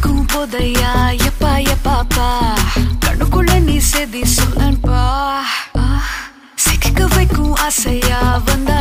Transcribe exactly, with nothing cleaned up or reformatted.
வைக்கும் போதையா எப்பா எப்பாப்பா கண்ணுக்குள்ள நீ செதி சொல்லன்பா சிக்க வைக்கும் ஆசையா வந்த